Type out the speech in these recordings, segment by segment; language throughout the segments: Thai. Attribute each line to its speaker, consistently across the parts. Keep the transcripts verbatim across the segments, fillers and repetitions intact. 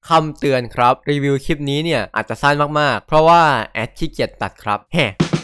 Speaker 1: คำเตือนครับรีวิวคลิปนี้เนี่ยอาจจะสั้นมากๆเพราะว่าแอดขี้เกียจตัดครับแฮ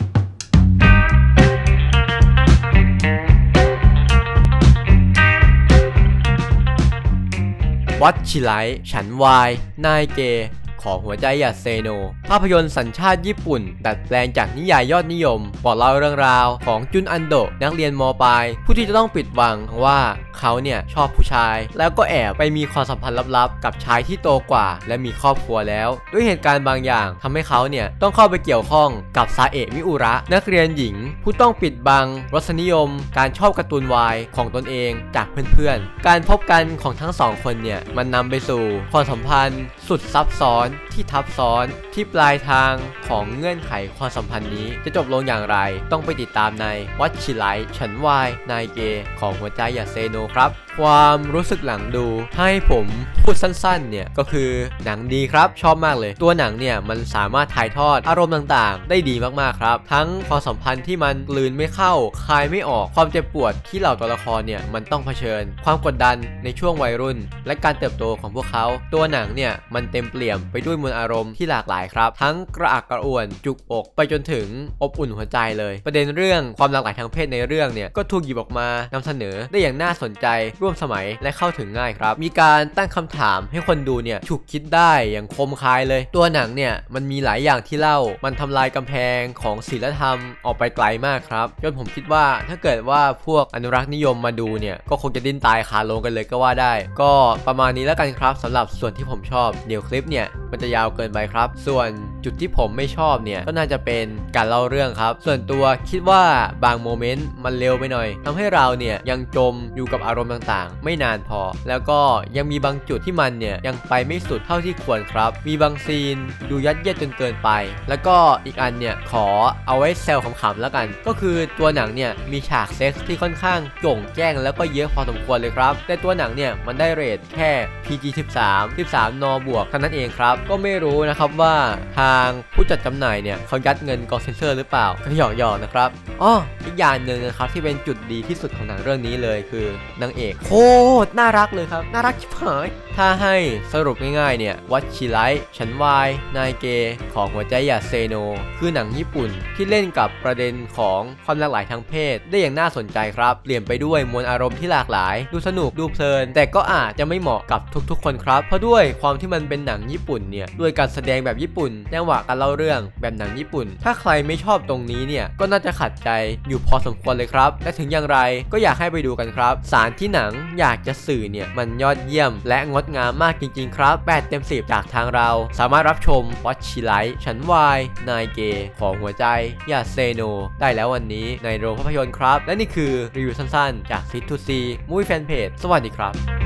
Speaker 1: วัดชิไลฉันวายนายเกของหัวใจอย่าเซโนภาพยนตร์สัญชาติญี่ปุ่นดัดแปลงจากนิยายยอดนิยมบอกเล่าเรื่องราวของจุนอันโดะนักเรียนม.ปลายผู้ที่จะต้องปิดบังว่าเขาเนี่ยชอบผู้ชายแล้วก็แอบไปมีความสัมพันธ์ลับๆกับชายที่โตกว่าและมีครอบครัวแล้วด้วยเหตุการณ์บางอย่างทำให้เขาเนี่ยต้องเข้าไปเกี่ยวข้องกับซาเอะมิอุระนักเรียนหญิงผู้ต้องปิดบังรสนิยมการชอบการ์ตูนวายของตนเองจากเพื่อนๆการพบกันของทั้งสองคนเนี่ยมันนำไปสู่ความสัมพันธ์สุดซับซ้อนที่ทับซ้อนที่ปลายทางของเงื่อนไขความสัมพันธ์นี้จะจบลงอย่างไรต้องไปติดตามในวัดชิไลฉันวายนายเกของหัวใจอย่าเซโนครับความรู้สึกหลังดูให้ผมพูดสั้นๆเนี่ยก็คือหนังดีครับชอบมากเลยตัวหนังเนี่ยมันสามารถถ่ายทอดอารมณ์ต่างๆได้ดีมากๆครับทั้งความสัมพันธ์ที่มันกลืนไม่เข้าคายไม่ออกความเจ็บปวดที่เหล่าตัวละครเนี่ยมันต้องเผชิญความกดดันในช่วงวัยรุ่นและการเติบโตของพวกเขาตัวหนังเนี่ยมันเต็มเปี่ยมไปด้วยมวลอารมณ์ที่หลากหลายครับทั้งกระอักกระอ่วนจุกอกไปจนถึงอบอุ่นหัวใจเลยประเด็นเรื่องความหลากหลายทางเพศในเรื่องเนี่ยก็ถูกหยิบออกมานำเสนอได้อย่างน่าสนใจร่วมสมัยและเข้าถึงง่ายครับมีการตั้งคำถามให้คนดูเนี่ยฉุกคิดได้อย่างคมคายเลยตัวหนังเนี่ยมันมีหลายอย่างที่เล่ามันทำลายกำแพงของศีลธรรมออกไปไกลมากครับจนผมคิดว่าถ้าเกิดว่าพวกอนุรักษ์นิยมมาดูเนี่ยก็คงจะดิ้นตายคาลงกันเลยก็ว่าได้ก็ประมาณนี้แล้วกันครับสำหรับส่วนที่ผมชอบเดี๋ยวคลิปเนี่ยมันจะยาวเกินไปครับส่วนจุดที่ผมไม่ชอบเนี่ยก็น่าจะเป็นการเล่าเรื่องครับส่วนตัวคิดว่าบางโมเมนต์มันเร็วไปหน่อยทำให้เราเนี่ยยังจมอยู่กับอารมณ์ต่างๆไม่นานพอแล้วก็ยังมีบางจุดที่มันเนี่ยยังไปไม่สุดเท่าที่ควรครับมีบางซีนดูยัดเยียดจนเกินไปแล้วก็อีกอันเนี่ยขอเอาไว้แซวขำๆแล้วกันก็คือตัวหนังเนี่ยมีฉากเซ็กส์ที่ค่อนข้างโจ่งแจ้งแล้วก็เยอะพอสมควรเลยครับแต่ตัวหนังเนี่ยมันได้เรทแค่ พี จี สิบสาม สิบสาม น บวกเท่านั้นเองครับก็ไม่รู้นะครับว่าทางผู้จัดจำหน่ายเนี่ยเขายัดเงินกองเซนเซอร์หรือเปล่าก็หยอกๆนะครับอ้ออีกอย่างหนึ่งนะครับที่เป็นจุดดีที่สุดของหนังเรื่องนี้เลยคือนางเอกโคตรน่ารักเลยครับน่ารักชิบหายถ้าให้สรุปง่ายๆเนี่ยวัดชิไลฉันวายนายเกของหัวใจอย่าเซโนคือหนังญี่ปุ่นที่เล่นกับประเด็นของความหลากหลายทางเพศได้อย่างน่าสนใจครับเปลี่ยนไปด้วยมวลอารมณ์ที่หลากหลายดูสนุกดูเพลินแต่ก็อาจจะไม่เหมาะกับทุกๆคนครับเพราะด้วยความที่มันเป็นหนังญี่ปุ่นเนี่ยด้วยการแสดงแบบญี่ปุ่นจังหวะการเล่าเรื่องแบบหนังญี่ปุ่นถ้าใครไม่ชอบตรงนี้เนี่ยก็น่าจะขัดใจอยู่พอสมควรเลยครับและถึงอย่างไรก็อยากให้ไปดูกันครับสารที่หนังอยากจะสื่อเนี่ยมันยอดเยี่ยมและงดงามมากจริงๆครับแปดเต็มสิบจากทางเราสามารถรับชมวัดชิไลฉันวายนายเกของหัวใจอย่าเซโนได้แล้ววันนี้ในโรงภาพยนตร์ครับและนี่คือรีวิวสั้นๆจากซิททูซีมูวี่แฟนเพจสวัสดีครับ